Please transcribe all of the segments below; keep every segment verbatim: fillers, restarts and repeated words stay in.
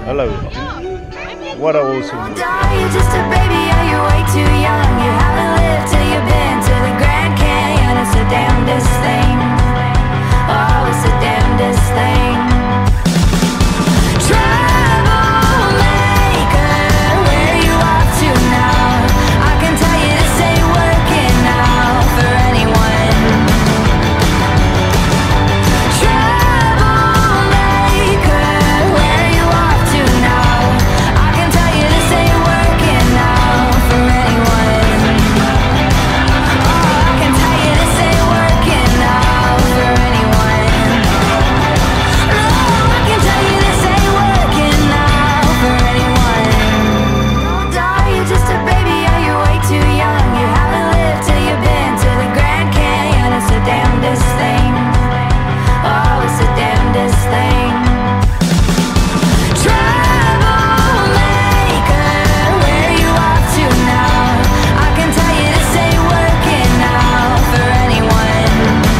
Hello. What an awesome movie. You're just a baby, are you way too young? You haven't lived till you've been to the Grand Canyon. It's the damnedest thing. Oh, it's the damnedest thing. Troublemaker, where you off to now? I can tell you this ain't working out for anyone. Troublemaker, where you off to now? I can tell you this ain't working out for anyone. Oh, I can tell you this ain't working out for anyone. No, I can tell you this ain't working out for anyone. Don't die, you're just a baby, are you way too young? You haven't lived till you've been to the Grand Canyon. It's the damnedest thing. Oh, it's the damnedest thing. Troublemaker, where you off to now? I can tell you this ain't working out for anyone.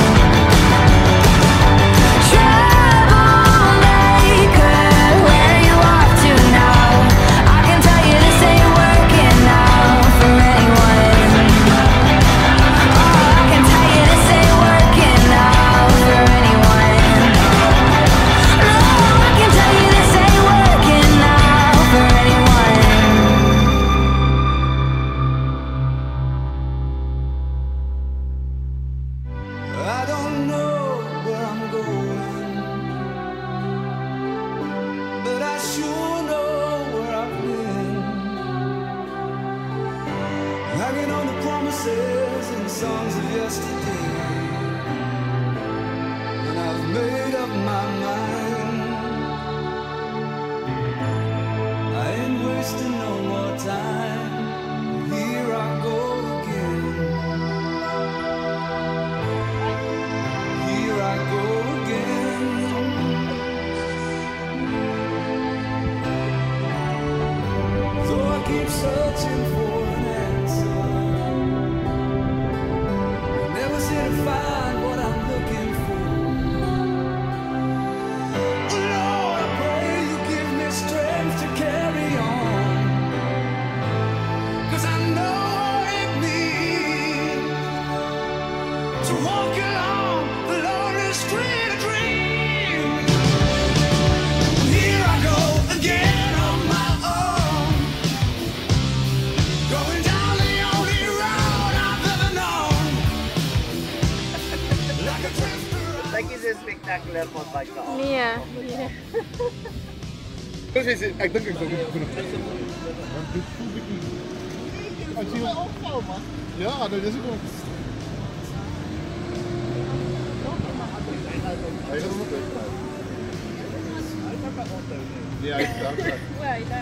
Troublemaker, where you off to now? I can tell you this ain't working out for anyone. Oh, I can tell you this ain't working out for anyone. No, I can tell you this ain't working out for anyone. I don't know where I'm going, but I sure know where I've been. Hanging on the promises and songs of yesterday, and I've made up my mind. I ain't wasting no more time. Here I go again. Here I go again. Though I keep searching for an answer, I never seem to find what I'm looking for. Lord, I pray you give me strength to carry on, 'cause I know what it means to walk along the lonely street of dreams. Here I go again on my own, going down the only road I've ever known. Like a drifter. Kijk eens een spectaculair van Baikal. Mia, hier. Ik denk ik dat ik ja, dat is het ook. Hij gaat hem ook even krijgen. Ja, hij is daar krijgen. Ja, daar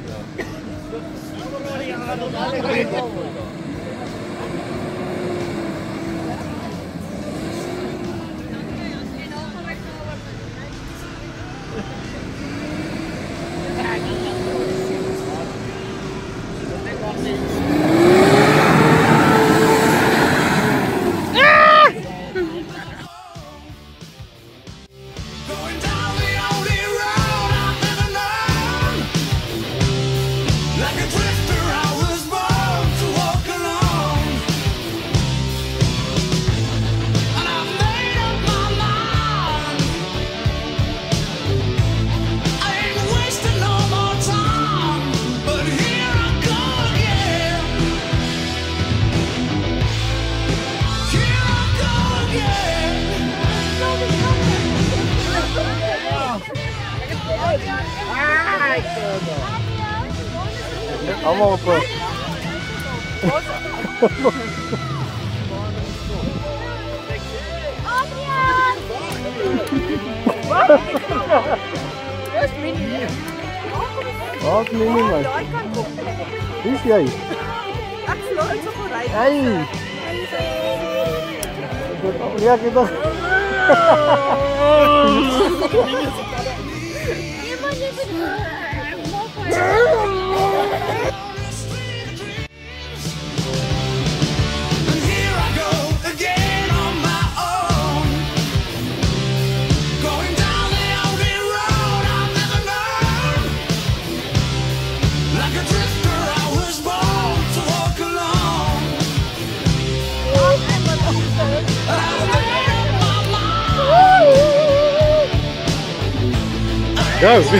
Going down the only road I've ever known. Like a drifter, I was born to walk alone. And I've made up my mind. I ain't wasting no more time. But here I go again. Here I go again. Allemaal op. eh, Dat is mini. Wat is mini man? Wie is jij? Ek glo dit sou ry. Hey! Ja, ek dink. Nee man, jy moet. And here I go again on my own, going down the only road I've ever known. Go. And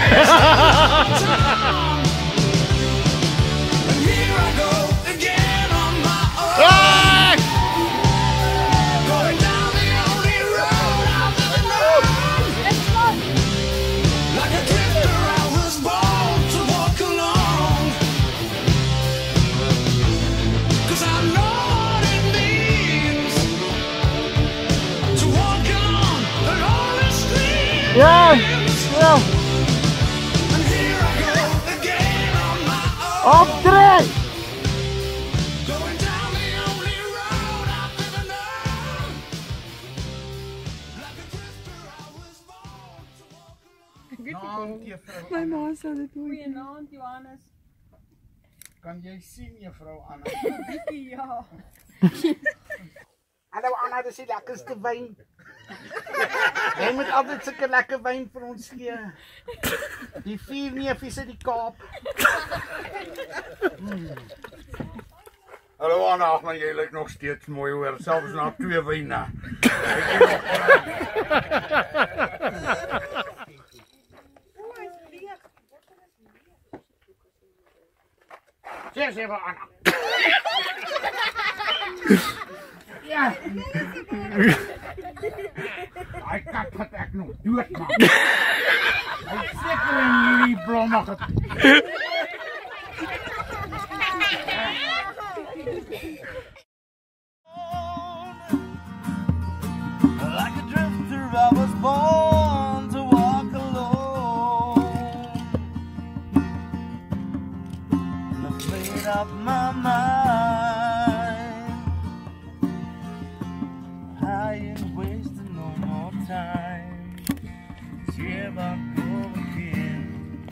here I go again on my own. Ah! Going down the only road I've ever known. Like a drifter, I was born to walk alone. 'Cause I know what it means to walk on the lonely street. Yeah. Yeah. And here I go again on my own. Optrek. Going down the only road I've ever known. Like a drifter, I was born to walk alone. My ma sal dit nooit. Goeienaand Johannes. Kan jy sien juffrou Anna? Ja. Hallo Anna, dis die lekkerste wyn. Jy moet altyd sulke lekker wyn vir ons gee. Die vier neefies uit die Kaap. Hallo Anna, ag man, jy lyk nog steeds mooi hoor, selfs na twee wyne. Sê sê vir Anna. Ja. Hy kat het ek nog dood man. Hy seker in hierdie blomme het. Like a drifter, I was born to walk alone. And I've made up my mind. I ain't wasting no more time. Here I go again.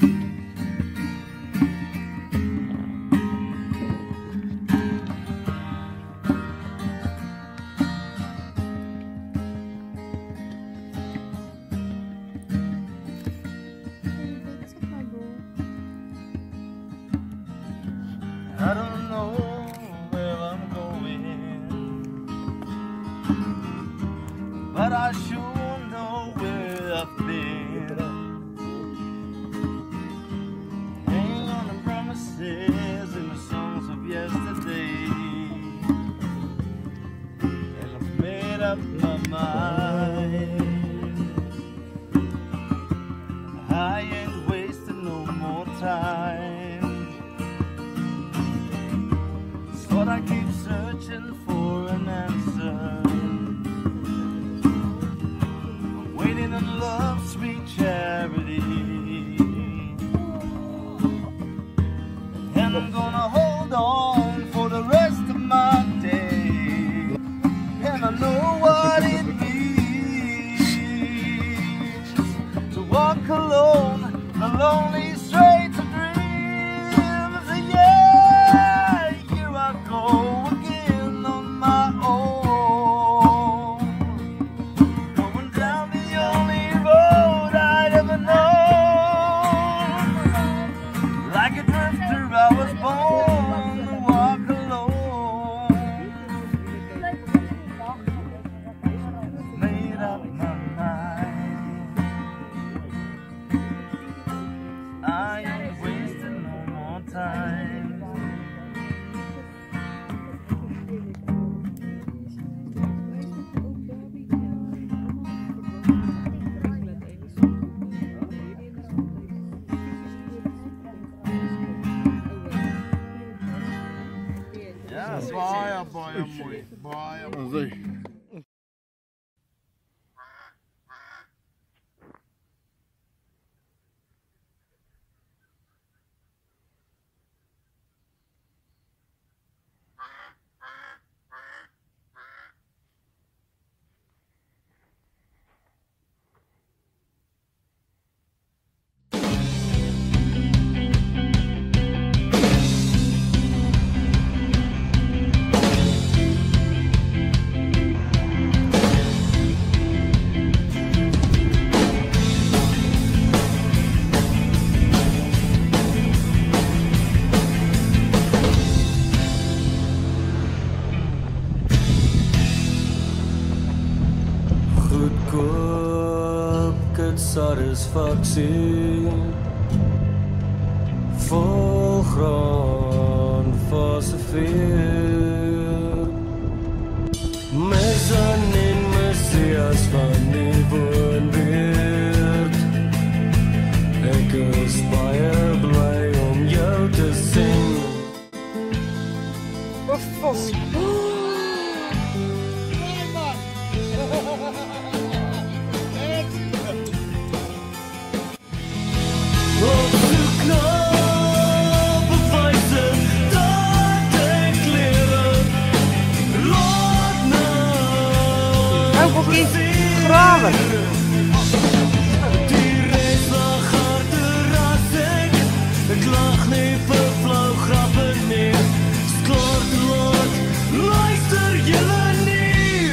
I don't know where I'm going, but I sure know where I've been. Hang on the promises and the songs of yesterday, and I've made up my mind. I ain't wasting no more time. But I keep searching for an answer, waiting on love's sweet charity, and I'm gonna hold on for the rest of my day, and I know what it means to walk alone, the lonely streets of dreams. Yeah, here I go again on my own, going down the only road I'd ever known. Like a drifter, I was born to walk alone. Made up my mind. I ain't wasting no more time. Ja, baie baie mooi, baie mooi. met satisfaksie. Volgraan filosofeer. Mezzanine messias van die woonweerd. Ek is baie bly om jou te sien. Of vos. Op soek na bewyse dat ek klere laat nou. Ou bokkie, grawe. Die reis lag harder as ek. Ek lag nie vir flou grappe nie. Klaar te laat, luister julle nie.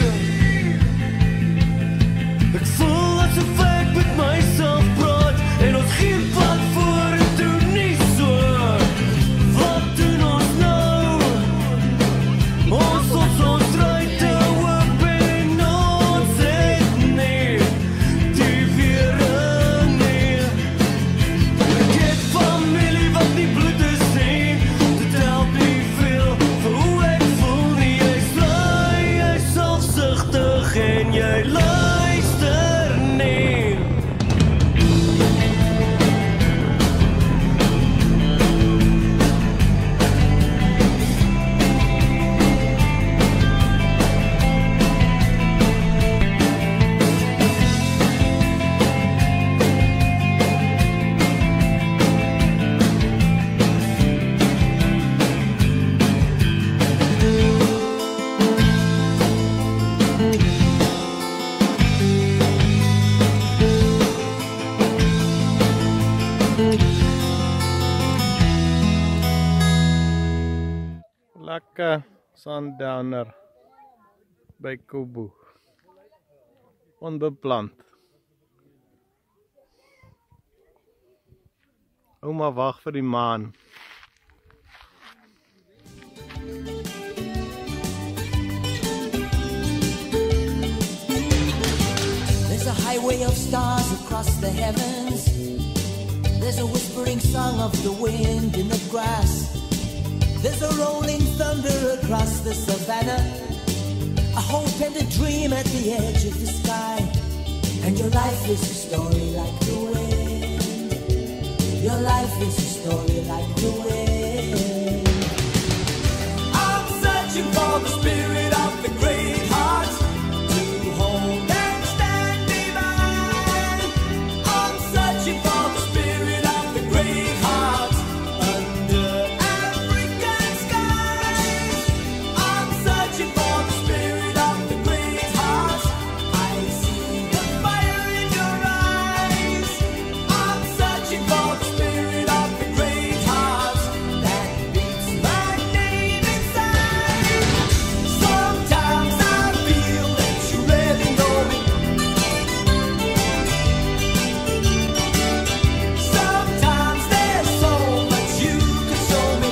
Ek voel asof ek met myself praat en ons geen pad vorentoe nie so. Wat doen ons nou? Ons ons ons draai te hoop en ons het nie die wering nie. Ek het familie wat nie bloed is nie. Dit help nie veel vir hoe ek voel nie. Jy sly, jy selfsugtig en jy luister nie. Lekker sundowner by Kubu. Onbeplant. Ouma wag vir die maan. There's a highway of stars across the heavens. There's a whispering song of the wind in the grass. There's a rolling thunder across the savannah. A hope and a dream at the edge of the sky. And your life is a story like the wind. Your life is a story like the wind. I'm searching for the spirit of the great heart to hold and stand divine. I'm searching for the spirit of the great heart under African skies. I'm searching for the spirit of the great heart. I see the fire in your eyes. I'm searching for the spirit of the great heart that beats my name inside. Sometimes I feel that you really know me. Sometimes there's so much you could show me.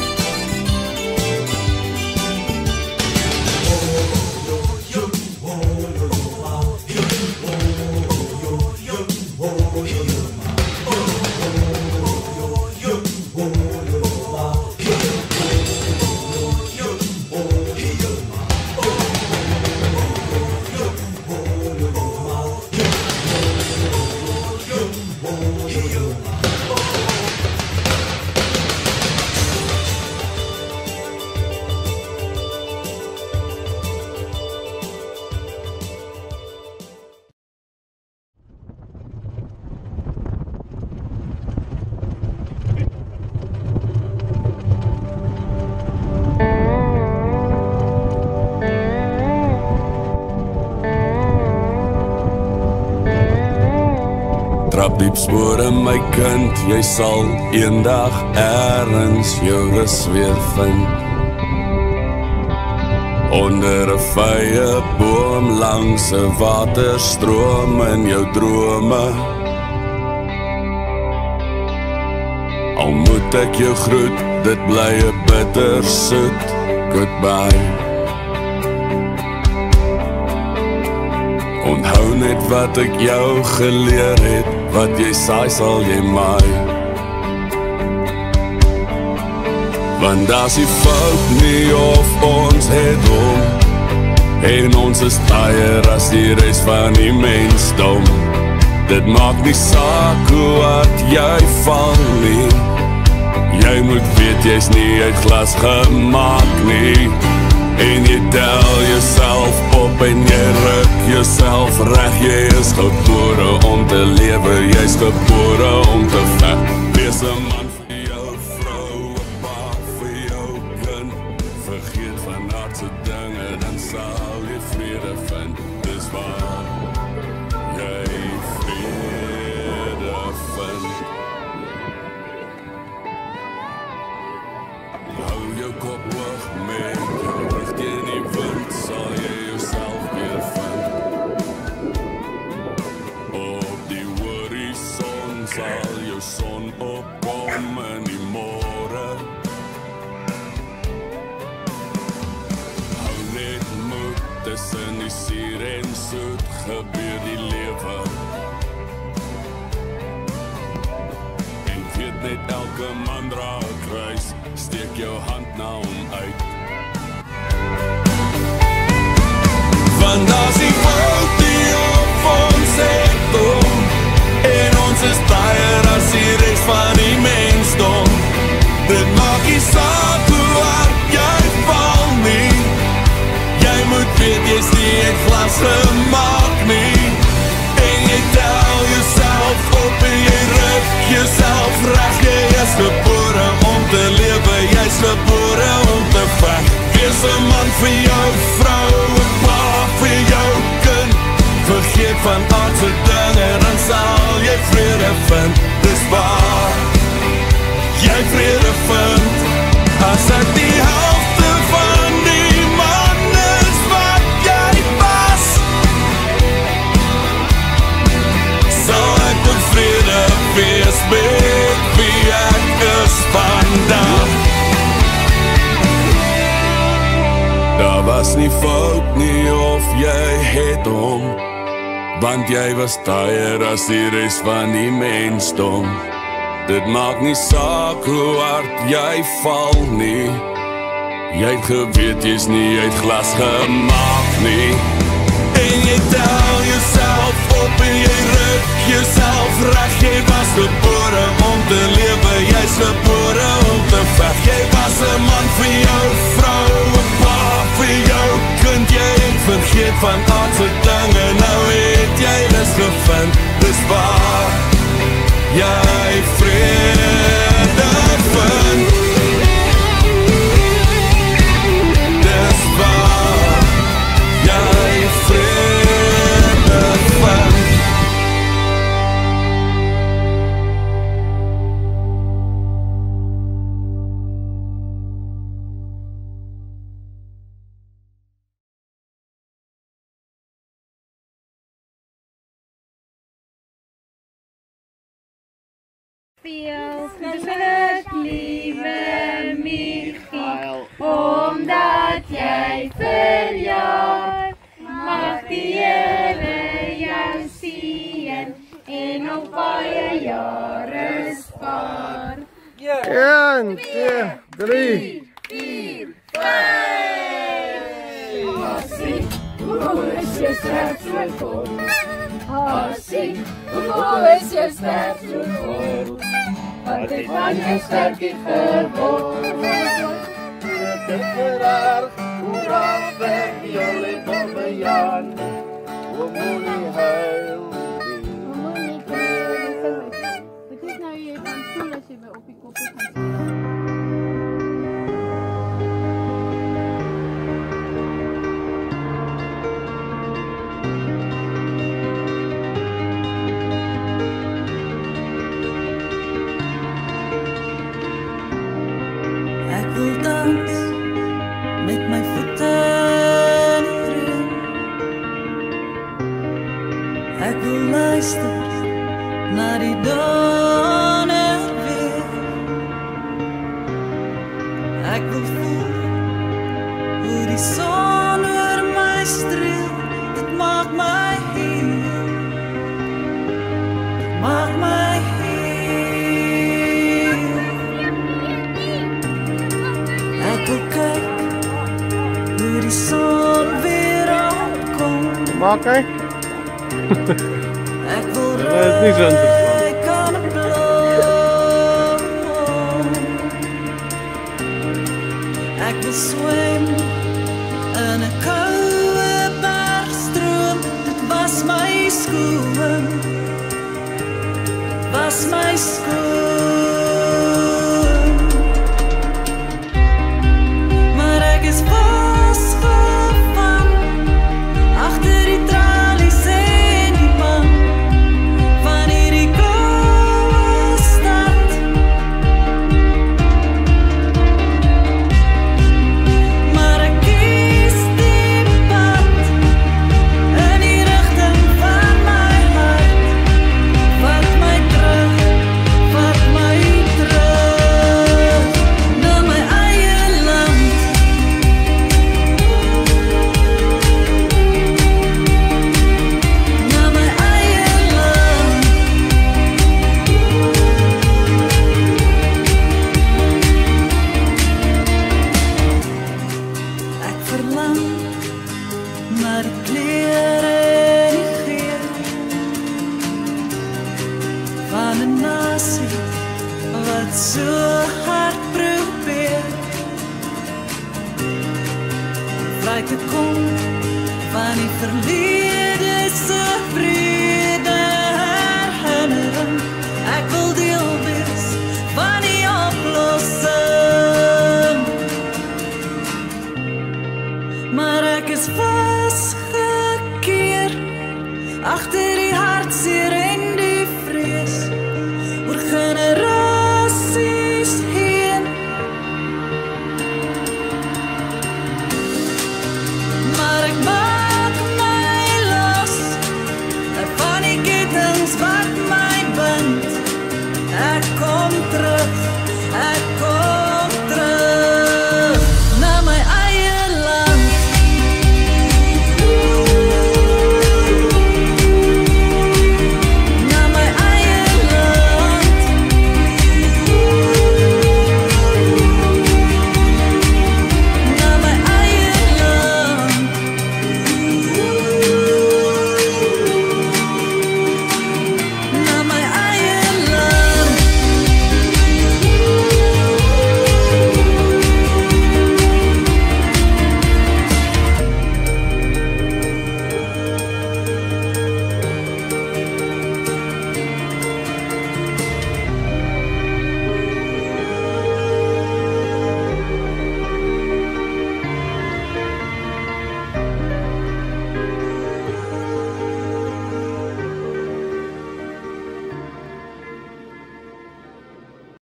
Trap diep spore my kind, jy sal eendag ergens jou rus weer vind. Onder 'n vye boom langs 'n waterstroom in jou drome. Al moet ek jou groet, dit bly 'n bitter soet goodbye. Onthou net wat ek jou geleer het, wat jy saai sal jy maai. Want daar's die fout nie of ons het hom, en ons is taaier as die res van die mensdom. Dit maak nie saak hoe hard jy val nie, jy moet weet jy's nie uit glas gemaak nie. En jy tel jouself op en jy ruk jouself reg. Jy is gebore om te lewe, jy's gebore om te veg. Wees 'n man vir jou vrou, 'n pa vir jou kind. Vergeet van aardse dinge, dan sal jy vrede vind. Dis waar jy vrede vind. Hou jou kop hoog met jou rug teen die wind, sal jy jouself weer vind. Op die horison sal jou son opkom in die môre. Hou net moed, tussen die suur en soet gebeur die lewe. En weet net elke man dra 'n kruis, steek jou hand na hom uit. Want as die fout die op ons het hom, en ons is taaier as die res van die mensdom. Dit maak nie saak hoe hard jy val nie, jy moet weet jy's nie uit glas gemaak nie. En jy tel jouself op en jy ruk jouself reg. Jy is gebore om te lewe, jy's gebore om te veg. Wees 'n man vir jou vrou, 'n pa vir jou kind. Vergeet van aardse dinge, dan sal jy vrede vind. Dis waar jy vrede vind. As ek die helfte van die man is wat jy was, sal ek in vrede wees met wie ek is vandag. Daar was nie fout nie of jy het hom, want jy was taaier as die res van die mensdom. Dit maak nie saak hoe hard jy val nie, jy het geweet jy's nie uit glas gemaak nie. En jy tel jouself op en jy ruk jouself reg. Jy was gebore om te lewe, jy's gebore om te veg. Jy was 'n man vir jou vrou, 'n pa vir jou kind. Jy het vergeet van aardse dinge, nou het jy lus gevind. Dis waar jy vrede vind. Dis waar jy vrede vind. Veel geluk, lieve Michiel, omdat jy verjaar. Mag die Here jou seën en nog baie jare spaar. een, twee, drie. vier, vyf. Hasie, hoe is jou sterk so vol? Hasie, hoe is jou sterk so vol? Wat het van jou sterkie geword? Dit vererg, hoe raak weg jullie bomme Jan, hoe moet nie huil nie. Hoe moet nie huil nie. Wat is nou jy gaan voel as jy by op die koppie gaan sit? Ek wil dans met my voete in die reën. Ek wil luister na die donder weer. Ek wil voel hoe die son oor my streel. Dit maak my Maak hy? Ek wil Dit is nie so interessant. ryk aan 'n bloem. Ek wil swem in 'n koue bergstroom. Dit was my skoon. Was my skoon. Maar ek is vasgevang agter die tralies en die bang van hierdie koue stad. Maar ek kies die pad in die rigting van my hart. Vat my terug, vat my terug na my eie land. Na my eie land. Ek verlang na die klere en die geur van 'n nasie wat so hard probeer om vry te kom van die verlede se vrede herinnering. Ek wil deel wees van die oplossing, maar ek is vasgekeer agter die hartseer